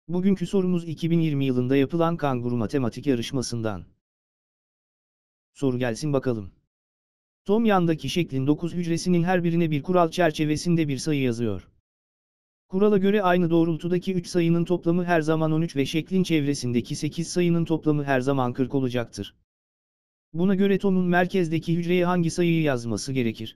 Bugünkü sorumuz 2020 yılında yapılan Kanguru matematik yarışmasından. Soru gelsin bakalım. Tom yandaki şeklin 9 hücresinin her birine bir kural çerçevesinde bir sayı yazıyor. Kurala göre aynı doğrultudaki 3 sayının toplamı her zaman 13 ve şeklin çevresindeki 8 sayının toplamı her zaman 40 olacaktır. Buna göre Tom'un merkezdeki hücreye hangi sayıyı yazması gerekir?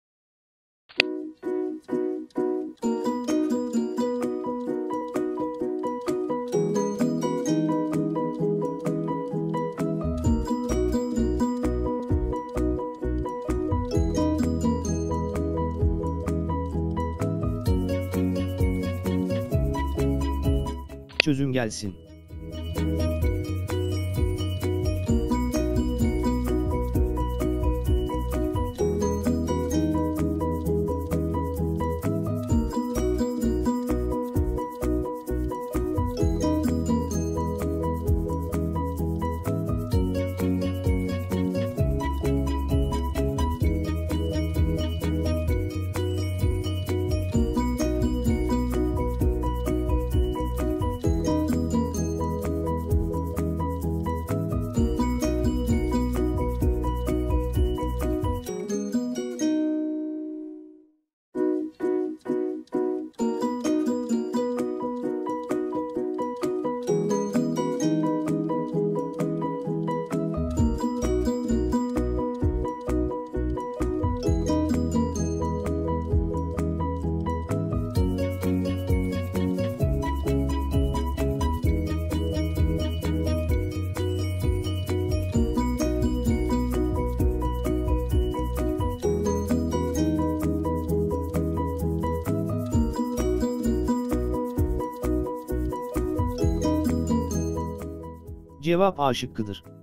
Çözüm gelsin. Cevap A şıkkıdır.